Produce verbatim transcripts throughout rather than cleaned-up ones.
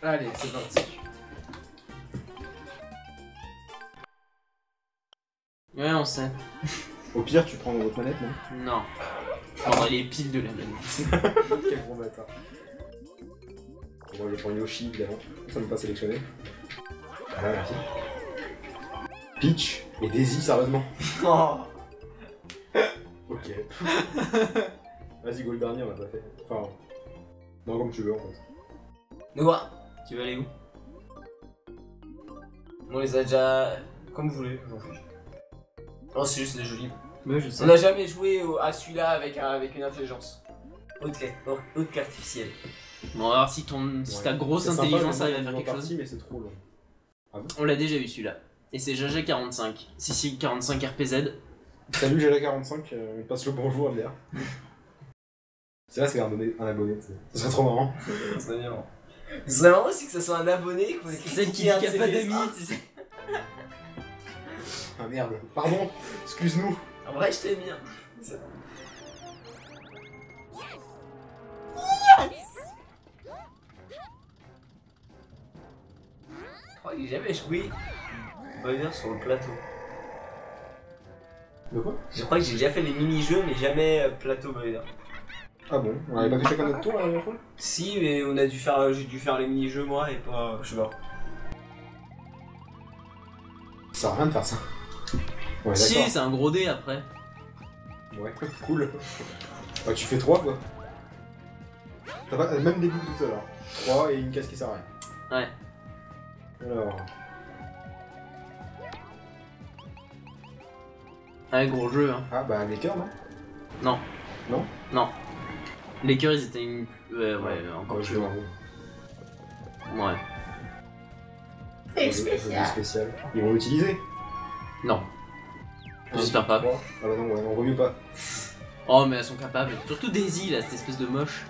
Allez, c'est parti. Ouais, on sait. Au pire, tu prends votre manette, non? Non. Je prendrai les piles de la manette. Quel bon bâtard. Moi, je prends Yoshi, évidemment. Ça ne pas sélectionné. Voilà, merci. Peach et Daisy, sérieusement. Oh. Ok. Vas-y, go le dernier, on l'a pas fait. Enfin. Non, comme tu veux, en fait. Mais quoi? Tu veux aller où? On les a déjà... Comme vous voulez, j'en fiche. Non, c'est juste des jolis. Ouais, je sais. On n'a jamais joué au- à celui-là avec, un- avec une intelligence. Haute, haute, haute qu'artificielle. Bon, alors si, ton, si Ouais. ta grosse C'est sympa, intelligence mais arrive à moi, faire en quelque partie, chose. mais c'est trop long. On l'a déjà eu celui-là. Et c'est G G quarante-cinq. Si, si, quarante-cinq R P Z. Salut, j'ai la quarante-cinq, euh, il passe le bonjour à M D R. C'est là, c'est un abonné, un abonné, tu sais. Ça serait trop marrant. Ça serait bien. Ce serait marrant aussi que ce soit un abonné. qu'on ait Celle qui dit critiqué un qu'il de n'y a pas ses d'amis, dessins. tu sais. Ah merde, pardon, excuse-nous. En vrai, je t'aime bien. Ça- Je crois que j'ai jamais joué Boiler sur le plateau. De quoi? Je crois que j'ai déjà fait les mini-jeux, mais jamais euh, plateau Boiler. Ah bon, on avait pas fait chacun notre tour la dernière fois? Si, mais on a dû faire, j'ai dû faire les mini-jeux moi et pas, je sais pas. Ça sert à rien de faire ça. Ouais, Si, d'accord. c'est un gros dé après. Ouais, cool. Bah, tu fais trois quoi. T'as pas même des boucles tout à l'heure. trois et une caisse qui sert à rien. Ouais. Alors. Ouais, gros jeu, hein. Ah bah les cœurs, non? Non. Non? Non. Les cœurs, ils étaient une... Ouais, ouais, encore Ouais, plus je loin. vois. Ouais. C'est spécial. spécial. Ils vont l'utiliser? Non. J'espère pas. trois. Ah bah non, ouais, on vaut mieux pas. Oh, mais elles sont capables. Surtout Daisy, là, cette espèce de moche.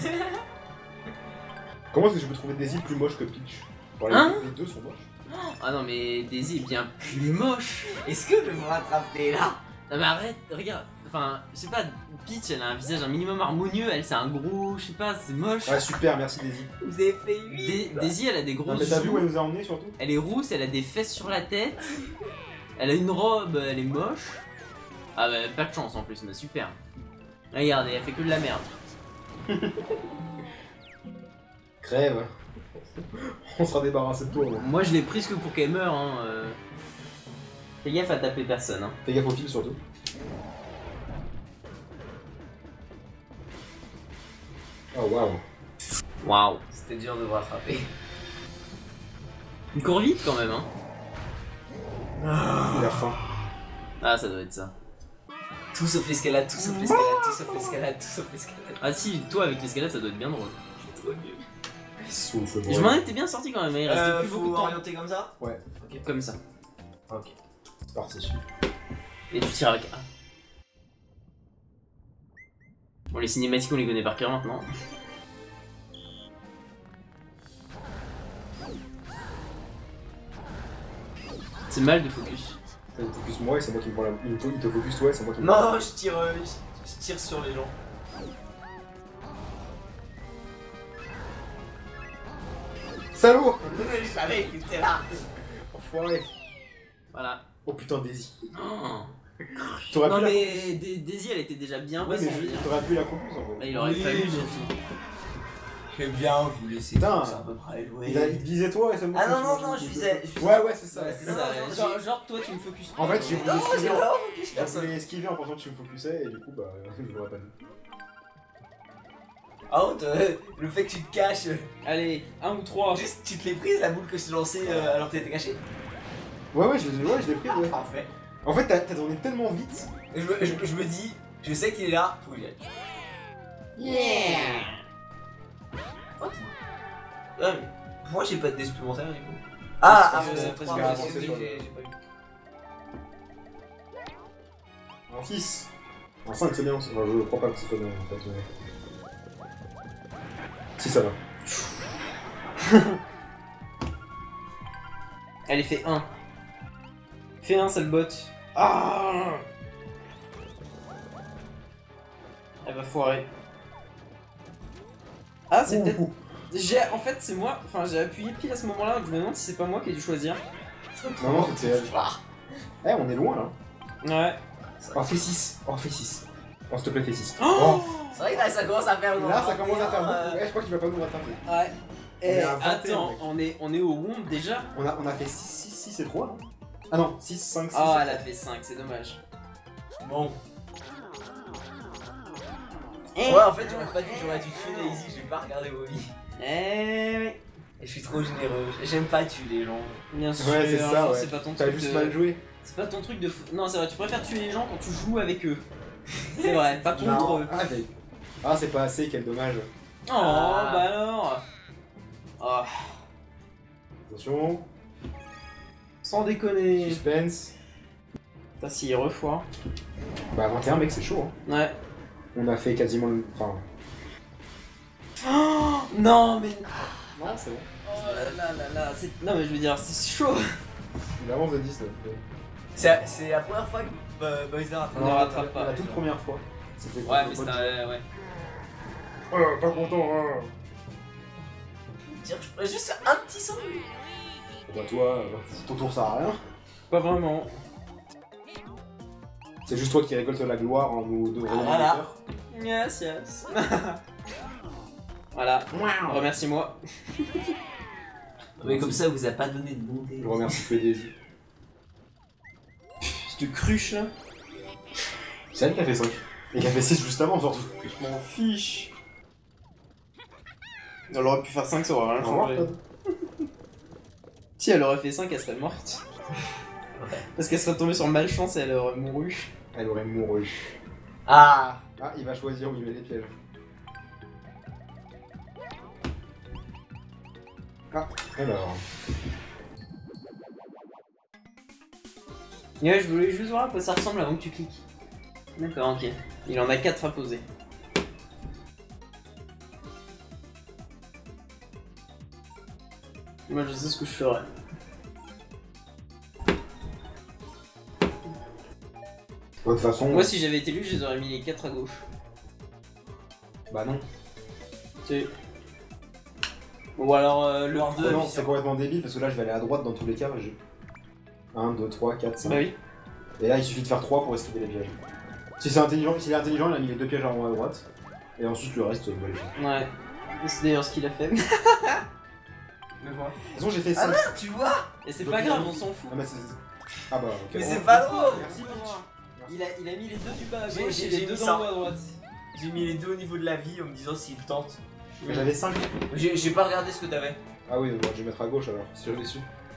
Comment est-ce que je peux trouver des îles plus moches que Peach? Bon, les, Hein les deux sont moches. Ah non, mais Daisy est bien plus moche. Est-ce que je vais me rattraper là? Non, mais arrête, regarde. Enfin, je sais pas, Peach, elle a un visage un minimum harmonieux. Elle, c'est un gros... Je sais pas, c'est moche. Ouais, super, merci Daisy. Vous avez fait huit. Da- Daisy, elle a des Non, grosses mais t'as vu où joues. elle nous a emmenés surtout? Elle est rousse, elle a des fesses sur la tête. Elle a une robe, elle est moche. Ah bah, pas de chance en plus, mais super. Regardez, elle fait que de la merde. Crève. On sera débarrassé de toi. Là. Moi, je l'ai prise que pour qu'elle meure, hein. euh. Fais gaffe à taper personne, hein. Fais gaffe au fil surtout. Oh waouh. Waouh. C'était dur de me rattraper. Il court vite quand même, hein. Il a faim. Ah, ça doit être ça. Tout sauf l'escalade, tout sauf l'escalade, tout sauf l'escalade, tout sauf l'escalade. Ah si, toi avec l'escalade, ça doit être bien drôle. Trop nul. Il souffle. Je m'en étais bien sorti quand même, hein. Il restait Euh, plus beaucoup de faut temps. orienter comme ça? Ouais, Comme ça. Ok. c'est parti. Et tu tires avec A. Bon, les cinématiques, on les connaît par cœur maintenant. C'est mal de focus. Il me focus moi et c'est moi qui me prends la. Il te, il te focus toi et c'est moi qui me prends Non, je tire, euh, je, je tire sur les gens. la. Salaud. Je savais qu'il était là. Enfoiré. Voilà. Oh putain, Daisy. Oh. T'aurais Non pu la. mais Da- Daisy, elle était déjà bien Ouais, mais passée. je- t'aurais pu la compus en Là, fait. il aurait Oui, fallu mais- surtout. J'aime bien vous laisser Putain. tous à peu près jouer. Il, a, il visait toi et c'est moi Ah qui non, me non, suis- non, qui je me visais- suis- je visais- Ouais, ouais, c'est ça. Ouais, c'est Non, ça, genre, j'ai- genre, toi, tu me focuses pas. En fait, j'ai voulu Non, j'ai esquiver. pas focus J'ai personne. voulu esquiver en pensant que tu me focusais et du coup, bah, je l'aurais pas vu. Ah, honte, euh, le fait que tu te caches, euh, Allez, un ou trois. juste tu te l'es prise la boule que je t'ai lancée euh, alors que t'étais caché. Ouais, ouais, je l'ai ouais, je l'ai pris, ouais. Parfait. En fait, t'as t'as tourné tellement vite. Et Je, me- je, je me dis, je sais qu'il est là, faut que j'y aille. Yeah. What? Ah, mais pourquoi j'ai pas de dés supplémentaires du coup? Ah, Parce ah, que- c'est parce trois, que- mais parce c'est- que- j'ai j'ai pas eu. Un six. Un cinq, c'est bien. Enfin, je crois pas que c'est pas bien en fait. mais- Si, ça va. Allez, fais un. Fais un, sale bot. Ah. Elle va foirer. Ah, c'est Ouh, peut-être. ouh. J'ai, en fait, c'est moi. Enfin, j'ai appuyé pile à ce moment-là. Je me demande si c'est pas moi qui ai dû choisir. Non, non, c'était elle. Eh, on est loin là. Ouais. Oh, fais six. Oh, fais six. Oh, s'il te plaît, fais six. Oh, C'est vrai que là, ça commence à faire loin. Là, ça commence à faire beaucoup. Euh, Eh, je crois qu'il va pas nous rattraper. ouais. On est Eh, à vingt et un, attends, mec. on est, on est au Womb déjà. On a, on a fait six, six, six et trois, non? Ah non, six, cinq, six. Oh, elle a fait cinq, c'est dommage. Bon. Eh. Ouais, en fait, j'aurais pas dû, j'aurais dû tuer Daisy, j'ai pas regardé Bobby. Eh oui. Et je suis trop généreux, j'aime pas tuer les gens. Bien sûr, Ouais, c'est ça, genre, ouais. c'est pas ton T'as truc juste de... mal joué. C'est pas ton truc de... fou- Non, c'est vrai, tu préfères tuer les gens quand tu joues avec eux. C'est vrai, pas contre Non. eux. Ah, mais- ah, c'est pas assez, quel dommage. Oh, Ah. bah alors. Oh, Attention, sans déconner. suspense. Putain, s'il est refoire. Bah, vingt et un, mec, c'est chaud. Hein. Ouais. On a fait quasiment le. Enfin. Oh, non, mais... Non, c'est bon. Oh là là là là, c'est... Non, mais je veux dire, c'est chaud. Il avance de dix là. C'est c'est la première fois que bah, Bowser a On ne rattrape pas. La toute première fois. C'était Ouais, contre mais le c'est un... Ouais. Oh là, pas content, hein. Dire que je pourrais juste faire un petit saut. Bah, toi, euh, ton tour ça à rien. Pas vraiment. C'est juste toi qui récolte la gloire en nous devant Ah, voilà. Yes, yes. Voilà. Remercie-moi. Mais comme ça, vous a pas donné de bonté. Je remercie que Daisy. Cette cruche là. C'est elle qui a fait cinq. Et qui a fait six juste avant surtout. Je m'en fiche. Elle aurait pu faire cinq, ça aurait rien Au revoir, changé. Todd. Si elle aurait fait cinq, elle serait morte. Ouais. Parce qu'elle serait tombée sur malchance et elle aurait mouru. Elle aurait mouru. Ah. Ah, il va choisir où il met les pièges. Ah, alors. Ouais, je voulais juste voir à quoi ça ressemble avant que tu cliques. D'accord, ok. Il en a quatre à poser. Moi je sais ce que je ferais. De toute façon. Moi si j'avais été lui, je les aurais mis les quatre à gauche. Bah non. Tu... Ou alors euh, le Ou deux. Ah non, c'est complètement débile parce que là je vais aller à droite dans tous les cas. un, deux, trois, quatre, cinq. Bah oui. Et là il suffit de faire trois pour esquiver les pièges. Si c'est intelligent, s'il est intelligent, il a mis les deux pièges en haut à droite. Et ensuite le reste, il va les faire. Ouais. C'est d'ailleurs ce qu'il a fait. Mais quoi? De toute façon, j'ai fait Ah cinq. merde, tu vois? Et c'est Donc, pas il a grave, mis- on s'en fout. Ah bah c'est. Ah bah ok. Mais Oh. c'est pas drôle. Merci, Peach. Il a, il a mis les deux du bas à J'ai- gauche j'ai- et j'ai les deux mis en ça. haut à droite. J'ai mis les deux au niveau de la vie en me disant s'il tente. Mais j'avais cinq. J'ai j'ai pas regardé ce que t'avais. Ah oui, bon, je vais mettre à gauche alors, si j'avais su.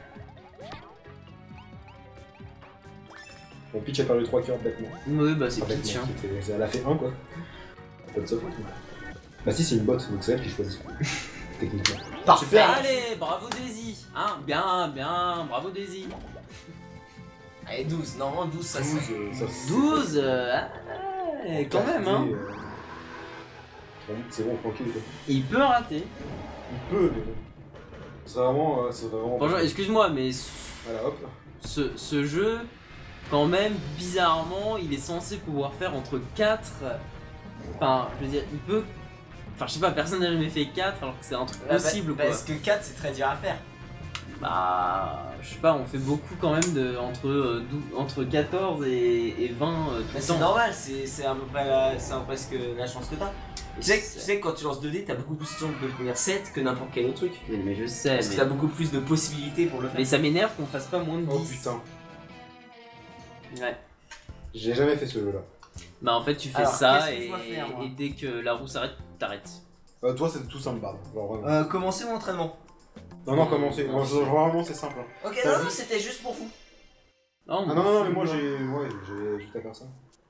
Bon, Peach a perdu trois cœurs bêtement. Oui, bah c'est Enfin, Peach. bêtement, Hein. c'était- c'est- Elle a fait un quoi. Pas de sa faute. mais- Bah si, c'est une botte, donc c'est elle qui choisit. Techniquement. Parfait. Allez, bravo Daisy. Hein, bien, bien, bravo Daisy. Allez, douze. Normalement, douze, ça se douze, fait. euh, ça se- douze, euh, ah, quand même, hein. euh, bon, c'est bon, tranquille quoi. Il peut rater. Il peut, mais bon. C'est vraiment. euh, c'est vraiment. Franchement, excuse-moi, mais Voilà, hop. ce, ce jeu, quand même, bizarrement, il est censé pouvoir faire entre quatre. Enfin, je veux dire, il peut. Enfin, je sais pas, personne n'a jamais fait quatre alors que c'est un truc Bah, possible bah, quoi. Parce que quatre, c'est très dur à faire. Bah, je sais pas, on fait beaucoup quand même de entre, euh, dou- entre quatorze et, et vingt euh, tout Mais le c'est temps. normal, c'est c'est à peu près la, c'est à peu presque la chance que t'as. Tu sais, que- tu sais que quand tu lances deux dés, t'as beaucoup plus de chances de devenir sept que n'importe quel autre truc. Mais je sais, Parce que mais, t'as beaucoup plus de possibilités pour le faire. mais ça m'énerve qu'on fasse pas moins de Oh dix. putain. Ouais. J'ai jamais fait ce jeu là. Bah en fait tu fais Alors, ça qu'est-ce que et, je dois faire, moi et dès que la roue s'arrête, t'arrêtes. Euh, toi, c'est tout simple, Bard. Genre vraiment. Euh, commencer mon entraînement. Non, non, commencez. Genre, vraiment, c'est simple. hein. Ok, T'as non, vu c'était juste pour vous. Non, Ah non, non, non, mais moi j'ai. Ouais, j'ai juste à faire ça.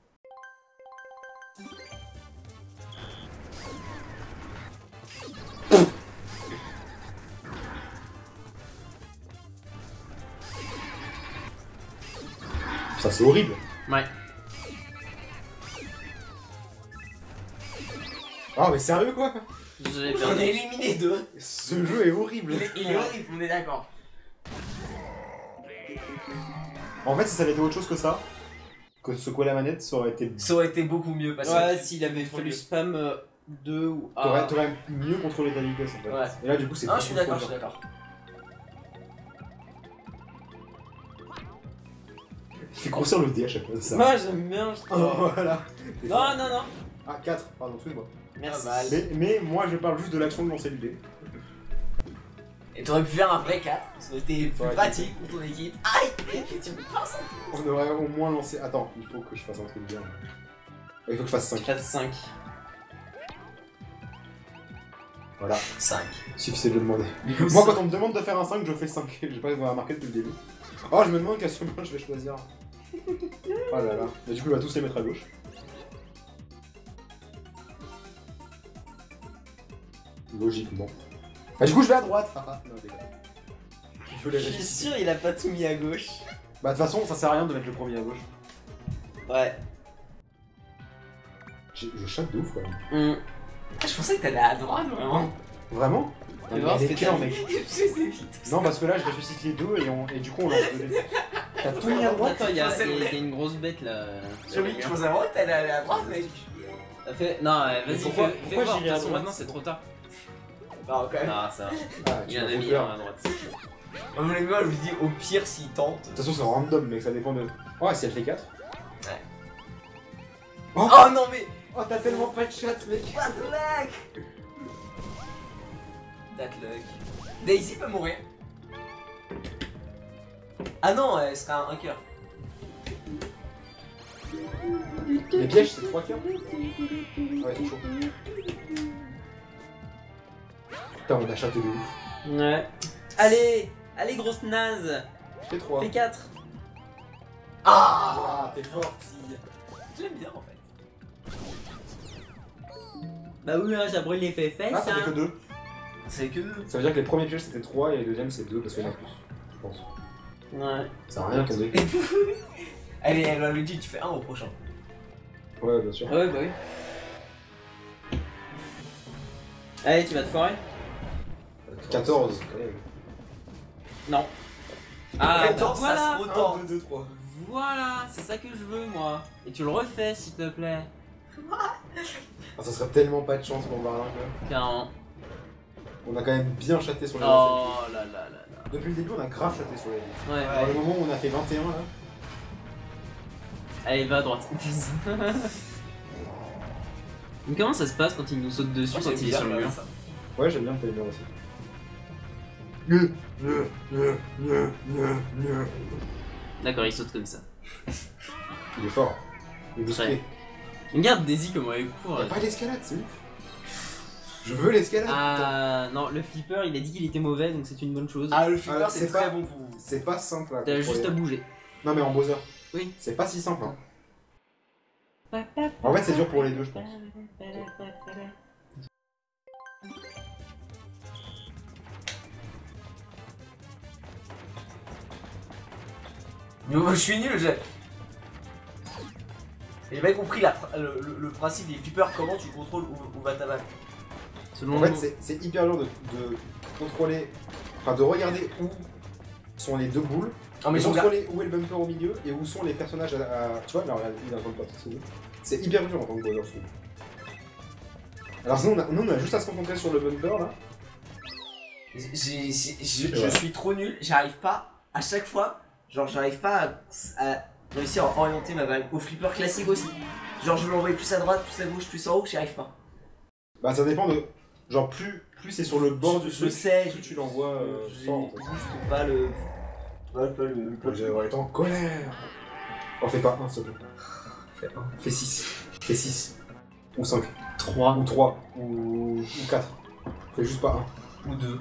Ça, c'est horrible. Ouais. Ah, mais sérieux quoi? J'avais On a perdu. éliminé deux. Ce jeu est horrible. Il est, il est horrible, on est d'accord. En fait, si ça avait été autre chose que ça, que secouer la manette, ça aurait été. Ça aurait été beaucoup mieux parce Ouais, que. s'il avait Trop fallu mieux. spam euh, deux ou A. T'aurais t'aurais mieux contrôlé ta vitesse en fait. Ouais. Et là du coup c'est Ah, pas je suis trop d'accord, je dur. suis d'accord. Fais grossir le dé à chaque fois, c'est ça. Moi j'aime bien. je trouve. Oh, voilà. T'es Non, fort. non, non. Ah, quatre, pardon, excuse-moi. Merci. Pas mal. Mais, mais moi je parle juste de l'action de lancer le dé. Et t'aurais pu faire un vrai quatre, ça aurait été plus aurait été- pratique pour ton équipe. Aïe! Et tu me passes. On aurait au moins lancé. Attends, il faut que je fasse un truc bien. Il faut que je fasse cinq. quatre cinq. Voilà, cinq. suffisait de le demander. Du coup, Moi ça- quand on me demande de faire un cinq, je fais cinq. J'ai pas remarqué depuis le début. Oh, je me demande quel chemin je vais choisir. Oh là là. Mais du coup, on va tous les mettre à gauche. Logiquement. Bah, du coup, je vais à droite. Ah, ah, non, désolé. Il faut les Je suis rester. sûr il a pas tout mis à gauche. Bah, de toute façon, ça sert à rien de mettre le premier à gauche. Ouais. J'ai- Je chatte de ouf, quand même. Hum. Ah, je pensais que t'allais à droite, vraiment. Vraiment Fais voir Elle ce est que cœur, t'as mec. Je sais vite. Non, parce que là, je ressuscite les deux et, on... et du coup, on lance deux dés. T'as tout mis à droite. Attends, il y, a- c'est il y a- vrai. il y a une grosse bête là. Je oui, je pensais vraiment que t'allais aller à droite, mec. T'as fait. Non, ouais, Mais vas-y, pourquoi- fais, fais pourquoi voir. De j'irais à toute façon, droite maintenant c'est trop tard. Non, quand même. Non, ça va. Ah, Il tu y en m'as a fait mis peur. un à droite. Moi, mon ami, je lui dis au pire s'il tente. De toute façon, c'est random, mec, ça dépend de. Oh, si elle fait quatre. Ouais. Oh, Oh non, mais. oh t'as tellement pas de chat, mec. What the luck! That luck. Daisy peut mourir. Ah non, elle sera un cœur. Les pièges, c'est trois cœurs. Ouais, c'est chaud. Putain, on a chaté de ouf. Ouais. Allez, allez, grosse naze. Fais trois. Fais quatre. Ah! Ah, t'es fort. Je l'aime bien en fait. Bah oui, hein, ça brûle les fesses. Ah, ça fait que hein. deux. C'est que deux. Ça veut dire que les premiers pièges c'était trois et les deuxièmes c'est deux parce qu'il y en a plus. Je pense. Ouais. Ça sert à rien ton dé. Allez, elle lui dit, tu fais un au prochain. Ouais, bien sûr. Ouais, bah oui. Allez, tu vas te foirer? quatorze. Non. Ah, bah quatorze, ça voilà. se retend. un, deux, deux, trois. Voilà, c'est ça que je veux moi. Et tu le refais s'il te plaît. Ah, ça serait tellement pas de chance pour Barlin quoi. Carrément. On a quand même bien chaté sur les dés. Oh là là là là. Depuis le début, on a grave chaté sur les dés. Ouais. Ouais. Dans le moment où on a fait vingt et un là. Allez, va à droite. Mais comment ça se passe quand il nous saute dessus quand il est sur le mur? Ouais, j'aime bien le timer aussi. D'accord, il saute comme ça. Il est fort. Il est bousculé. Regarde Daisy comment elle court. Y'a pas l'escalade, c'est ouf. Je veux l'escalade. putain. Ah non, le flipper il a dit qu'il était mauvais donc c'est une bonne chose. Ah, le flipper, Ah, c'est c'est très pas- bon pour vous. C'est pas simple à T'as contrôler. juste à bouger. Non mais en Bowser. Oui. C'est pas si simple. Hein. En fait, c'est dur pour les deux, je pense. Mais moi, je suis nul, j'ai. J'ai pas compris la, le, le- le principe des flippers, comment tu contrôles où, où va ta balle. Selon En fait, c'est- c'est hyper dur de, de contrôler, enfin de regarder où sont les deux boules, Non, mais de je regarde. contrôler où est le bumper au milieu et où sont les personnages à. à- tu vois, là, regarde, il est en train de passer, c'est bon. C'est hyper dur en tant que Bowser, je trouve. Alors, sinon, on a, nous, on a juste à se concentrer sur le bumper là. J'ai- j'ai- j'ai- je, Ouais. je suis trop nul, j'arrive pas, à chaque fois, genre j'arrive pas à, à réussir à orienter ma balle. Au flipper classique aussi. Genre je veux l'envoyer plus à droite, plus à gauche, plus en haut, j'y arrive pas. Bah, ça dépend de. Genre, plus, plus c'est sur le bord du Je truc, sais, plus tu l'envoies euh, j'ai fort. En fait. juste pas le. Pas, pas le. Pas Je le... vais être en colère. Oh, fais pas un, s'il te plaît. Fais un. Fais six. Fais six. Ou cinq. trois. Ou trois. Ou, ou quatre. Fais juste pas un. Ou deux.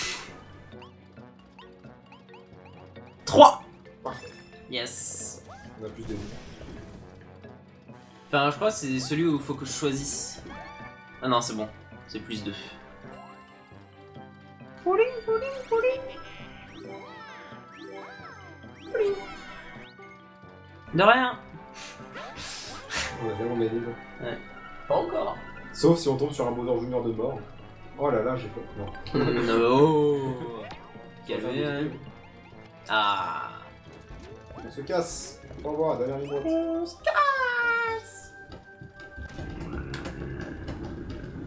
trois. Parfait. Yes. On a plus de vie. Enfin, je crois que c'est celui où il faut que je choisisse. Ah non, c'est bon. C'est plus deux. De rien. On a vraiment gagné là. Pas encore. Sauf si on tombe sur un Bowser Junior de mort. Oh là là, j'ai pas. Non. Oh. Calmez, hein. Ah. On se casse. Au revoir, dernière ligne droite.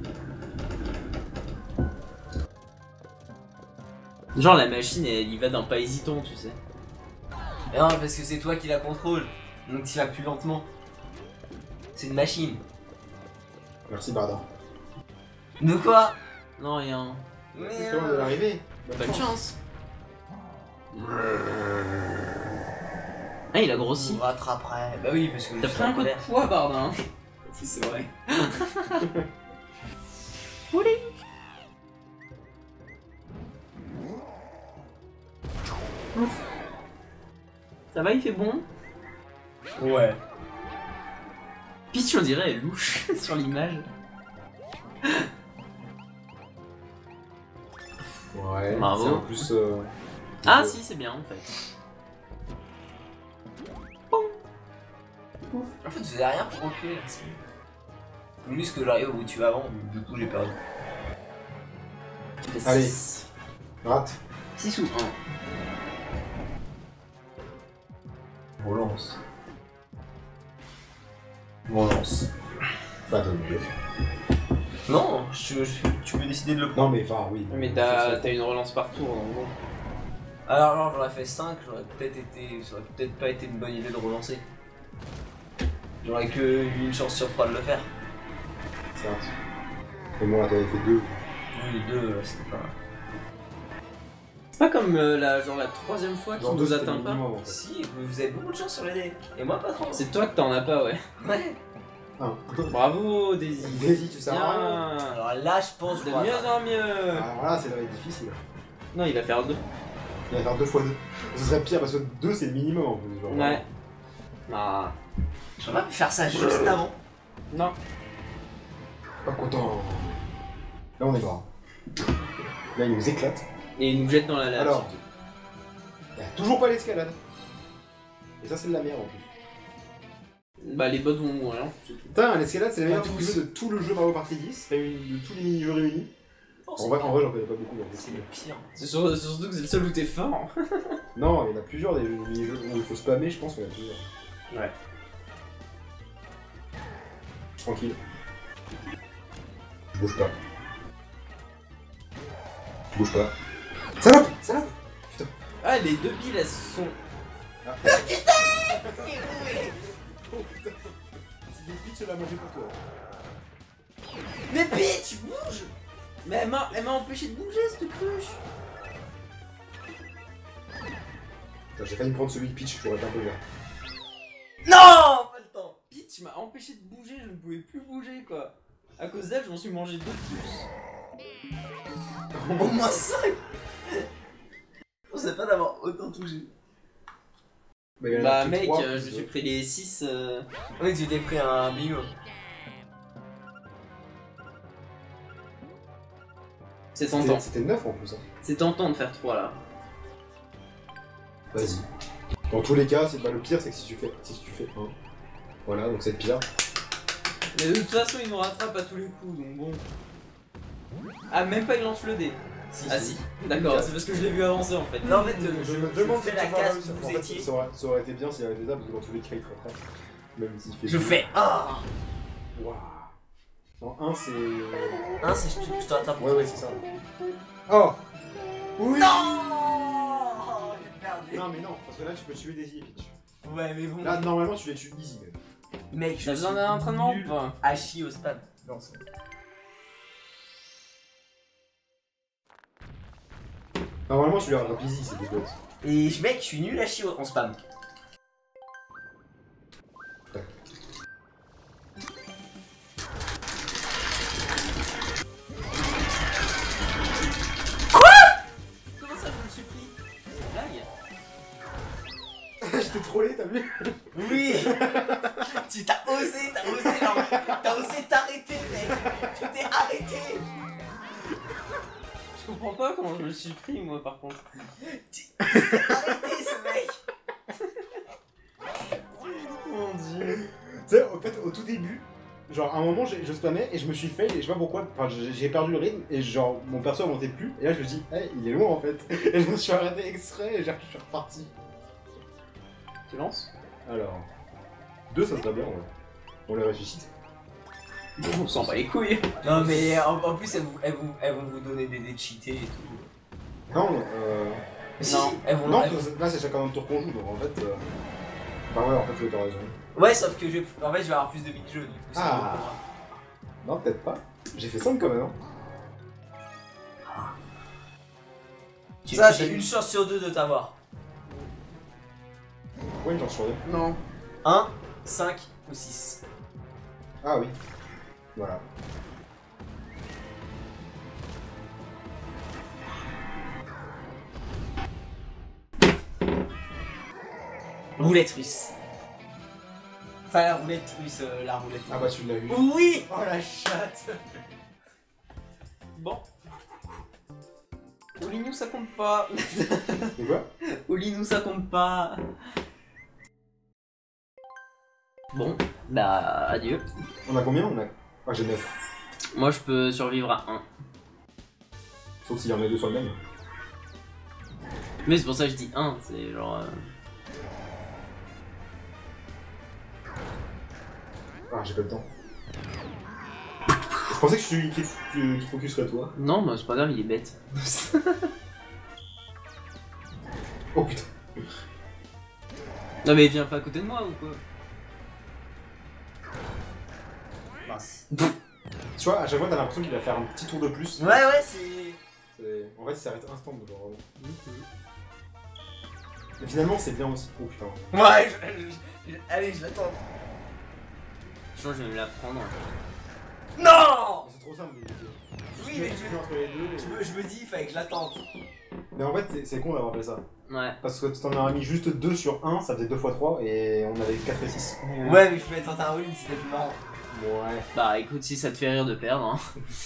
Genre la machine elle y va d'un pas hésitant, tu sais. Mais non, parce que c'est toi qui la contrôle. Donc tu vas plus lentement. C'est une machine. Merci Barda. De quoi? Non, rien. Mais C'est comment de l'arrivée? Bonne chance. Ah, il a grossi. On rattraperait. Bah oui, parce que. T'as pris un coup de poids, Bardin. Oui, c'est vrai. Poulet. Ça va, il fait bon? Ouais. Peach, on dirait, elle louche sur l'image. Ouais, Bravo. c'est en plus. Euh, Ah, euh, si, c'est bien en fait. En fait, je faisais rien pour reculer là. C'est juste que j'arrive où tu vas avant, du coup j'ai perdu. Allez. six. Rate. six ou un. Relance. Relance. Pas de mieux. Non, je, je- tu peux décider de le prendre. Non, mais enfin, oui. Mais t'as t'as une relance par tour donc bon. Alors, alors j'aurais fait cinq, j'aurais peut-être été. Ça aurait peut-être pas été une bonne idée de relancer. J'aurais que eu une chance sur trois de le faire. Certes. Mais bon, là, t'avais fait deux. Oui, les deux, euh, c'était pas. C'est pas comme euh, la, genre la troisième fois qu'il Genre deux, nous c'était atteint le pas. minimum, en fait. Si, mais vous avez beaucoup de chance sur les dés. Et moi pas trop. C'est toi que t'en as pas, ouais. Ouais. Un. Bravo, Daisy. Daisy, tu sais rien. Bien. Alors là, je pense De que. mieux en mieux. Alors là, c'est là, difficile. Non, il va faire deux. Il va faire deux fois deux. Ce serait pire parce que deux, c'est le minimum en plus. Genre, Ouais. Ah. J'aurais pu faire ça juste avant. Non. Pas content. Là, on est mort. Là, il nous éclate. Et il nous jette dans la lave. Alors. surtout. Il n'y a toujours pas l'escalade. Et ça, c'est de la merde en plus. Bah, les bots vont mourir, c'est tout. Putain, l'escalade, c'est la meilleure Pas tous. jeu de tout le jeu Mario Party dix. Enfin, une- de tous les mini-jeux réunis. En vrai, en vrai, j'en connais pas beaucoup. hein. C'est le pire. C'est sur- c'est surtout que c'est le seul où t'es fort. Non, il y en a plusieurs des mini-jeux où il faut spammer, je pense qu'il y en a plusieurs. Ouais. Tranquille. Je bouge pas. Je bouge pas. Salope Salope Ah, les deux billes, elles sont. Ah. Oh putain. C'est des pitchs, elle a mangé pour toi. Mais bitch, bouge! Mais elle m'a elle m'a empêché de bouger, cette cruche. Putain, j'ai failli prendre celui de Peach, j'aurais été un peu vert. Non! Pas le temps! Peach m'a empêché de bouger, je ne pouvais plus bouger, quoi. À cause d'elle, je m'en suis mangé deux de plus. Au moins cinq! Je pensais pas d'avoir autant touché. Bah, il y en a Bah, que mec, trois, euh, plus je me deux. suis pris les six. Euh... Oui, tu t'es pris un bingo. C'est tentant. C'était neuf en plus. Hein. C'est tentant de faire trois là. Vas-y. Dans tous les cas, c'est pas le pire, c'est que si tu fais si tu fais un. Voilà, donc c'est le pire. Mais de toute façon, il nous rattrape à tous les coups, donc bon. Ah, même pas il lance le dé. Si, Ah si, d'accord, c'est parce que je l'ai vu avancer en fait. Non, en fait, Je, euh, je, me je demande fais si la tu vas case réussir. où vous En fait, étiez. ça aurait, ça aurait été bien s'il y avait des arbres, parce que dans tous les cas, il te rattrape. Même s'il fait. Je fais un! Waouh. Non, un c'est. Un, c'est je te- je te rattrape. Ouais, ouais, c'est ça. Oh Oui Non! J'ai perdu. Non, mais non, parce que là, tu peux tuer Daisy et Peach. Ouais, mais bon. Là, normalement, tu les tues easy même. Mec, je T'as besoin suis d'un entraînement ou nul pas? à chier au spam. Non, c'est. Normalement, tu les rattrapes easy, c'est des bots. Et je- mec, je suis nul à chier en spam. Comment ça, je me suis pris? Blague? Je t'ai trollé, t'as vu? Oui! Tu t'as osé, t'as osé, non, t'as osé t'arrêter, mec! Tu t'es arrêté! Je comprends pas comment je me suis pris moi par contre. Arrêtez ce mec! Mon dieu. Tu sais, en fait, au tout début, genre à un moment, j'ai- je spammais et je me suis fail et je sais pas pourquoi, enfin j'ai j'ai perdu le rythme et genre mon perso avançait plus. Et là, je me suis dit, hey, il est loin en fait. Et je me suis arrêté exprès et j'ai- je suis reparti. Tu lances? Alors, deux, ça serait bien, ouais. On les ressuscite. On s'en bat les couilles. Non, mais en, en plus, elles, vous- elles, vous- elles vont vous donner des dés cheatés et tout. Non, euh... Mais si, Non. si, elles vont. Non, elles vont- là c'est chacun notre tour qu'on joue, donc en fait... Euh... Enfin ouais, en fait, t'as raison. Ouais, sauf que je vais... en fait, je vais avoir plus de mini-jeux du coup. c'est Ah. bon pour moi. Non, peut-être pas. J'ai fait cinq quand même, hein. Ça, j'ai une chance sur deux de t'avoir. Ouais, une chance sur deux. Non. un, cinq ou six. Ah oui. Voilà. Roulette russe. Enfin, la roulette russe, euh, la roulette. Ah bah tu l'as eu. Oui. Oh la chatte. Bon. Olinou ça compte pas. Et quoi? Olinou ça compte pas. Bon, bah adieu. On a combien? On a... Ah j'ai neuf. Moi je peux survivre à un. Sauf s'il y en a deux sur le même. Mais c'est pour ça que je dis un, c'est genre... Euh... Ah j'ai pas le temps. Je pensais que je suis qui, qui, qui focuserait toi. Non, bah c'est pas grave, il est bête. Oh putain. Non mais il vient pas à côté de moi ou quoi? Mince. Tu vois, à chaque fois t'as l'impression qu'il va faire un petit tour de plus. Ouais, ouais, c'est. C'est- En fait il s'arrête instant de genre vraiment. Mais finalement c'est bien aussi. Oh putain. Ouais, je- je- je- allez, je l'attends. Je pense que je vais me la prendre. Non. C'est trop simple. les deux. Oui, mais Tu je, mets entre les deux. et- je me, je me dis, il fallait que je l'attende. Mais en fait c'est- c'est con d'avoir fait ça. Ouais. Parce que t'en as mis juste deux sur un, ça faisait deux fois trois et on avait quatre et six. Ouais, mais je pouvais tenter un win, c'était plus marrant. Ouais. Bah écoute, si ça te fait rire de perdre, hein.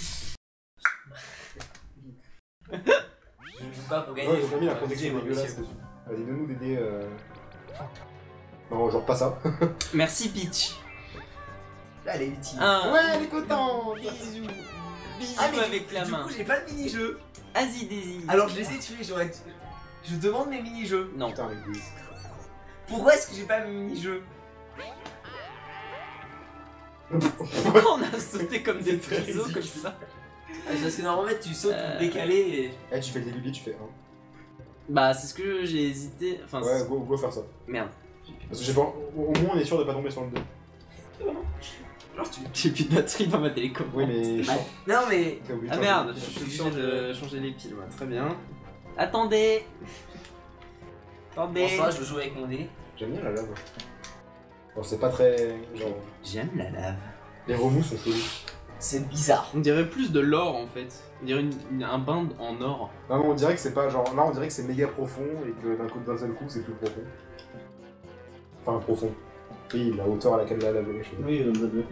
Je ne joue pas pour gagner. Ouais, je ils ont mis la joue pour protection gagner, dégueulasse monsieur. dessus. Vas-y, donne-nous des dés. Euh... Non, genre pas ça. Merci Peach. Là, elle est utile. Ah, Ouais, elle est contente. bisous. Bisous Ah, mais du- avec la du main. coup, j'ai pas de mini-jeu. Vas-y Daisy. Alors, je les ai tués, j'aurais. dû- Je demande mes mini-jeux. Non. Putain, avec des... Pourquoi est-ce que j'ai pas mes mini-jeux? Pourquoi on a sauté comme des C'est très trisos comme ridicule. ça? Ah, c'est parce que normalement, tu sautes Euh, pour décaler et. Eh, tu fais des lubies, tu fais un. Bah c'est ce que j'ai hésité. Enfin, Ouais, c'est- go, go faire ça. merde. Parce que j'ai pas... Au au moins, on est sûr de pas tomber sur le deux. Genre, tu. J'ai plus de batterie dans ma télécommande. Oui, mais... Bah, non, mais. T'es obligé Ah de merde, changer. je suis obligé de changer les piles. Ouais. Très bien. Attendez. Attendez. Bon, ça, je joue avec mon dé. J'aime bien la lave. Bon, c'est pas très... Genre... J'aime la lave. Les remous sont chelous. C'est bizarre. On dirait plus de l'or en fait. On dirait une- une- un bain en or. Non, non, on dirait que c'est pas genre... Là, on dirait que c'est méga profond et que d'un coup, d'un seul coup, c'est plus profond. Enfin, profond. Oui, la hauteur à laquelle la lave est les choses. Oui, on bien.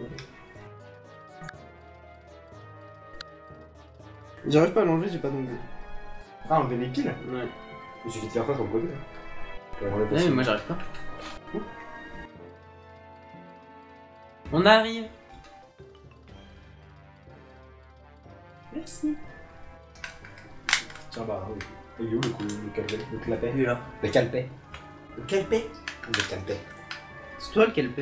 J'arrive pas à l'enlever, j'ai pas d'onglet. Ah, enlever les piles? Ouais. Il suffit de faire ça sur le côté. hein. Et on enlève Ouais, aussi. mais moi j'arrive pas. On arrive. Merci. Tiens, bah, oui. Et il est où le, coup, le, calpet, le clapet? Lui là. Le calpet. Le calpet. Le calpet. C'est toi le calpé.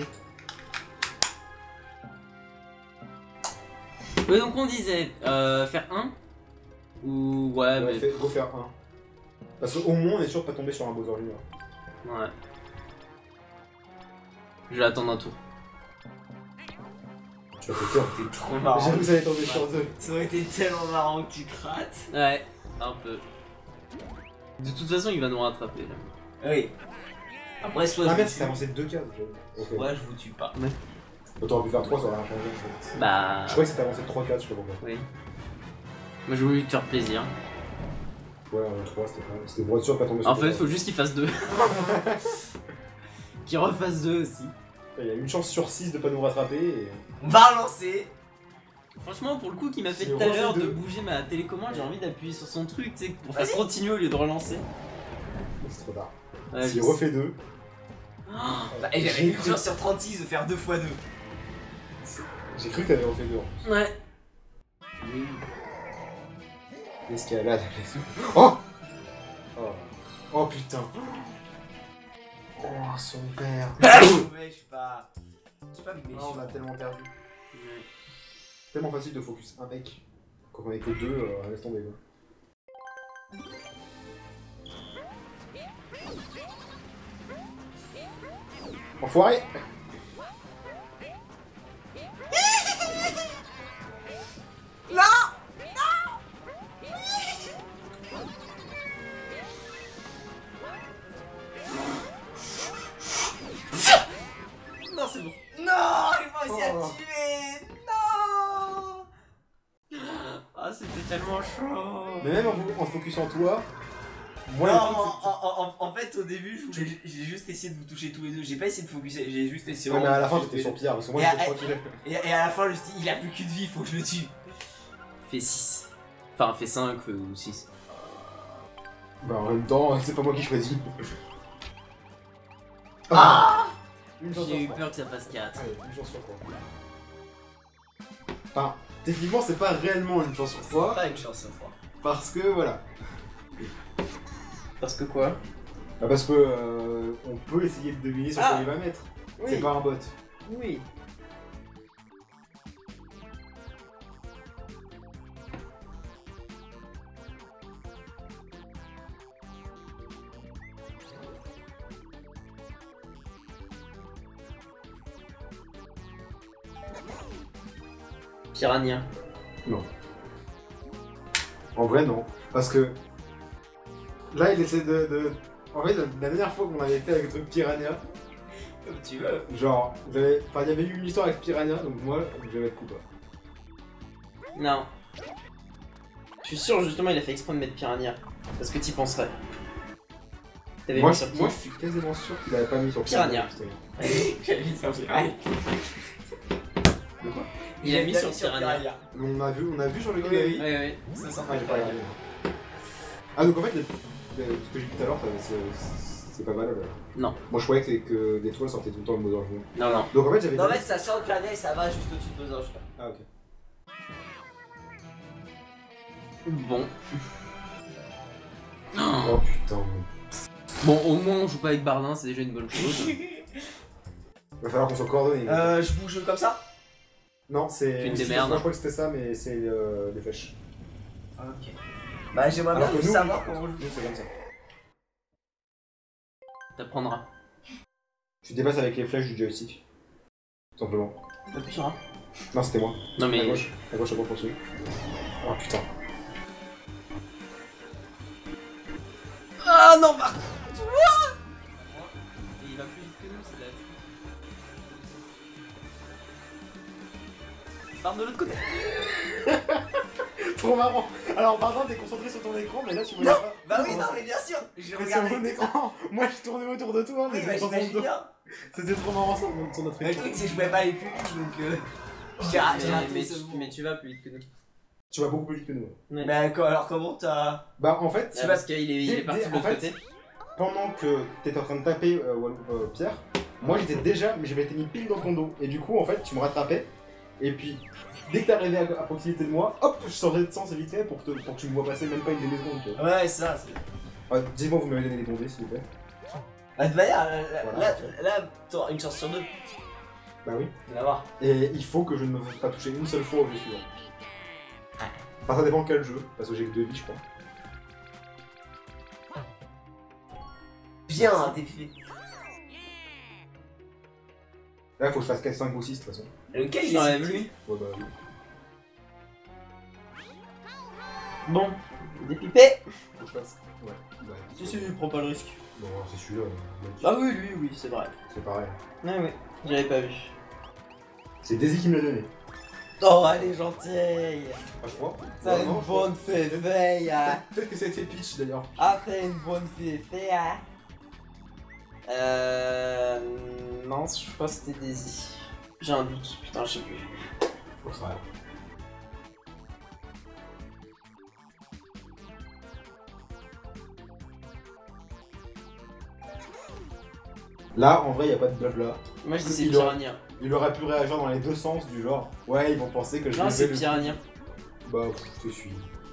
Oui, donc on disait euh, faire un ou ouais, Ouais, mais fais- go faire un. Parce qu'au moins, on est sûr de pas tomber sur un Bowser Junior. ouais. Je vais attendre un tour. Tu as fait peur. T'es trop marrant. J'avoue, ça allait tomber sur deux. Ça aurait été tellement marrant que tu crates. Ouais, un peu. De toute façon, il va nous rattraper là. Oui. Après, soit Ah je merde, vous c'est tue, avancé de deux cases. je- Ok. soit je vous tue pas. T'aurais pu faire trois, ça aurait rien changé. en fait. Bah. Je crois que c'était avancé de trois cases, je sais pas pourquoi. Oui. Moi, j'ai voulu te faire plaisir. Ouais, en trois, c'était pas... C'était pour être sûr de pas tomber sur En fait, deux. il faut juste qu'il fasse deux. Qu'il refasse deux aussi. Il y a une chance sur six de pas nous rattraper et... On va relancer. Franchement, pour le coup, qui m'a fait S'il tout à refait l'heure de deux. bouger ma télécommande, j'ai envie d'appuyer sur son truc, tu sais, pour Vas-y. faire continuer au lieu de relancer. C'est trop tard. Ouais, S'il je- refait deux... Ah, Bah, et j'avais J'ai une cru- chance sur trente-six de faire deux fois deux. J'ai cru que t'avais refait deux. en ouais. plus. L'escalade. Oh Oh Oh putain. Oh son père. Ouais, je suis pas. Je suis pas Ah, méchant. on a tellement perdu. Tellement facile de focus un mec. Quand on est que deux, euh, laisse tomber quoi. Enfoiré. Non, c'est bon. Non, il m'a réussi à Oh. me tuer. Non. Ah, c'était tellement chaud. Mais même en, en focus en toi, moi non, le en, truc, c'est- en- en- en fait, au début, je voulais- j'ai juste essayé de vous toucher tous les deux. J'ai pas essayé de focuser, j'ai juste essayé. Ouais, mais à la fin de j'étais toucher sur Pierre parce que moi Et j'étais à- tranquille. Et, et à la fin, je me suis dit, il a plus qu'une vie, faut que je le tue. Fait six. Enfin, fait cinq ou six. Bah en même temps, c'est pas moi qui choisis. Ah. Une chance J'ai eu sur trois. peur que ça fasse quatre. Allez, une chance sur trois. Enfin, techniquement c'est pas réellement une chance sur trois, Pas une chance sur trois. parce que voilà. Parce que quoi? Bah parce que euh, on peut essayer de deviner sur Ah. quoi il va mettre. C'est pas un bot. Oui. Piranha. Non. En vrai non. Parce que là il essaie de... de... En fait la, la dernière fois qu'on avait fait avec le truc Piranha, Comme tu veux. genre, j'avais... Enfin il y avait eu une histoire avec Piranha, donc moi je vais mettre Koopa. Non. Je suis sûr justement il a fait exprès de mettre Piranha. Parce que t'y penserais. T'avais Moi, mis je- sur qui? moi je suis quasiment sûr qu'il avait pas mis sur Piranha. justement. J'ai mis sur Piranha. De quoi? Il a mis J'ai sur Piranha. Mais on a vu, on a vu sur le Oui, vidéo. oui. Ouais, ouais. Ça sent Ah, j'ai pas regardé. Ah, donc en fait, le- le- ce que j'ai dit tout à l'heure, ça- c'est- c'est pas valable. Non. Moi, je croyais que, que des toiles sortaient tout le temps le mot d'argent. Non, non. Donc en fait, j'avais Non, en dit- fait, ça sort de Piranha et ça va juste au-dessus de Besange. Ah, ok. Bon. Oh putain. Bon, au moins on joue pas avec Bardin, c'est déjà une bonne chose. Va falloir qu'on soit coordonnés. Euh, je bouge comme ça. Non, c'est. tu te c'est- démerdes. Moi, je crois que c'était ça, mais c'est euh, des flèches. Ok. Bah, j'aimerais bien Alors que juste nous, savoir oui, comment on joue. nous, c'est comme ça. T'apprendras. Tu dépasses avec les flèches du joystick. Tout simplement. T'appuies sur un. Non, c'était moi. Non À mais. gauche, à gauche, à gauche, continue. Oh putain. Ah non, par Et il va plus vite que nous, c'est la. Pars de l'autre côté. Trop marrant. Alors, pardon, t'es concentré sur ton écran, mais là, tu voyais pas. Bah oui, non, mais bien sûr. Je Mais sur regardais. mon écran, moi je tournais autour de toi, mais Oui, bah, dans ton j'imagine dos. bien. C'était trop marrant ça, sur notre Mais le écran. truc, c'est que je pouvais pas aller plus vite, donc. euh, J'ai ra- j'ai Mais, raté mais, ce tu, mouvement. mais tu vas plus vite que nous. Tu vas beaucoup plus vite que nous. Ouais. Mais quoi, alors comment t'as. Bah, en fait, Ah, parce qu'il est, il dès- est parti dès- de l'autre en fait, côté. pendant que t'étais en train de taper euh, Walou- euh, Pierre, moi j'étais déjà, mais j'avais été mis pile dans ton dos. Et du coup, en fait, tu me rattrapais. Et puis, dès que t'arrivais à, à proximité de moi, hop, je sortais de sens vite fait pour, te, pour que tu me vois passer même pas une demi-seconde. tu vois. Ouais, ça, c'est. Ouais, dis-moi, vous m'avez donné des bondés, s'il vous plaît. Bah, de toute manière, là, là, Voilà. là, là, t'auras une chance sur deux. Bah oui. Tu vas voir. Et il faut que je ne me fasse pas toucher une seule fois au jeu suivant. Enfin, ça dépend quel jeu, parce que j'ai que deux vies, je crois. Bien, hein, t'es filé. Là, faut que je fasse quatre, cinq ou six de toute façon. Lequel il J'enlève est lui. Ouais, bah oui. Bon. Dépipé. Faut que je fasse. Ouais. Ouais. Si, si, prends pas le risque. Bon, c'est celui-là. mec. Ah oui, lui, oui, c'est vrai. C'est pareil. Ouais, oui, j'avais pas vu. C'est Daisy qui me l'a donné. Oh, elle est gentille. Ah, je crois. Ça Ouais, une non, je crois. bonne féfé, hein. Peut-être que c'était Peach d'ailleurs. Après une bonne féfé, hein. Euh. Non, je crois que c'était Daisy. J'ai un doute, putain, je sais plus. Faut que ça aille. Là, en vrai, y a pas de blabla. Moi je dis c'est Il aura- Piranha. Il aurait pu réagir dans les deux sens, du genre, ouais, ils vont penser que je Non, vais c'est le- Piranha. Bah, pff, je te suis.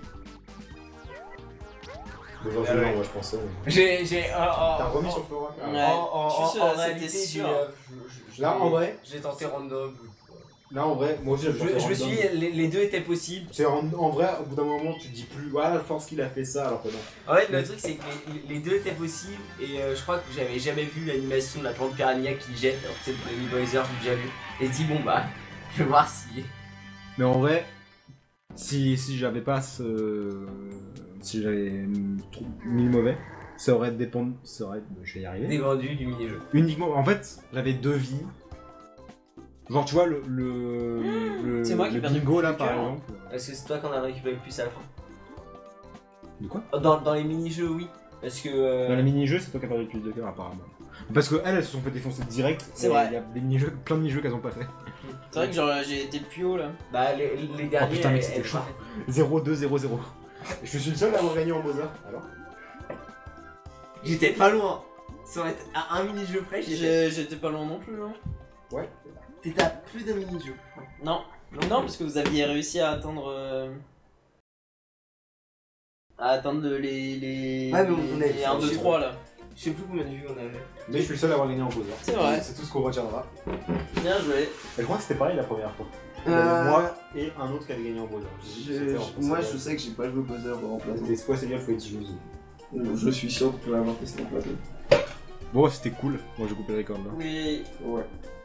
Bon, genre, Ah je- ouais. moi, je pensais. mais- J'ai. j'ai. euh, oh, T'as remis oh, sur le forum Ouais. En, en, Je suis en, sûr, en c'était réalité, sûr. j'ai, euh, je- je- Là, j'ai- en vrai, J'ai tenté random. Non, en vrai, moi aussi, Je, je, je me suis dit, les, les deux étaient possibles. C'est en, en vrai, au bout d'un moment, tu te dis plus, voilà, je pense qu'il a fait ça alors que non. En fait, le truc, c'est que les, les deux étaient possibles. Et euh, je crois que j'avais jamais vu l'animation de la plante piranha qui jette. Alors que c'est le Nibonizer, j'ai déjà vu. Et je dis, bon bah, je vais voir si. Mais en vrai, si, si j'avais pas ce. Si j'avais mis le mauvais, ça aurait dépendu. Ça aurait. Je vais y arriver. Des vendus du mini-jeu. Uniquement. En fait, j'avais deux vies. Genre, tu vois, le. le, le C'est moi qui le ai perdu bingo le là plus par cœur, hein. exemple. Parce que c'est toi qu'on a récupéré le plus à la fin. De quoi? Dans, dans les mini-jeux, oui. Parce que. Euh... Dans les mini-jeux, c'est toi qui as perdu le plus de cœur apparemment. Parce que elles, elles se sont fait défoncer direct. C'est et vrai. Il y a des mini-jeux, plein de mini-jeux qu'elles ont pas fait. C'est vrai que genre j'ai été le plus haut là. Bah, les, les derniers. Oh putain, mec, elles- c'était elles- chaud. zéro deux zéro zéro. Je suis le seul à avoir gagné en Bowser. Alors? J'étais pas loin. Ça aurait été à un mini-jeu près, j'étais. J'ai- J'étais pas loin non plus. Hein. Ouais. T'étais à plus d'un mini-jeu. Non. Non, parce que vous aviez réussi à atteindre. euh, À atteindre les. les... Ouais, mais on a- les un, deux, trois là. Je sais plus combien de vues on avait. Mais je suis le seul à avoir gagné en Bowser. C'est vrai. C'est tout ce qu'on retiendra. Bien joué. Et je crois que c'était pareil la première fois. Il y avait Euh, moi et un autre qui avait gagné en Bowser. Je- je- moi, je sais que j'ai pas joué Bowser en plateau. C'était quoi, c'est bien, faut être joueuse. Je suis sûr que tu vas avoir testé en plateau. Bon, c'était cool. Moi, j'ai coupé le record là. Oui. Ouais.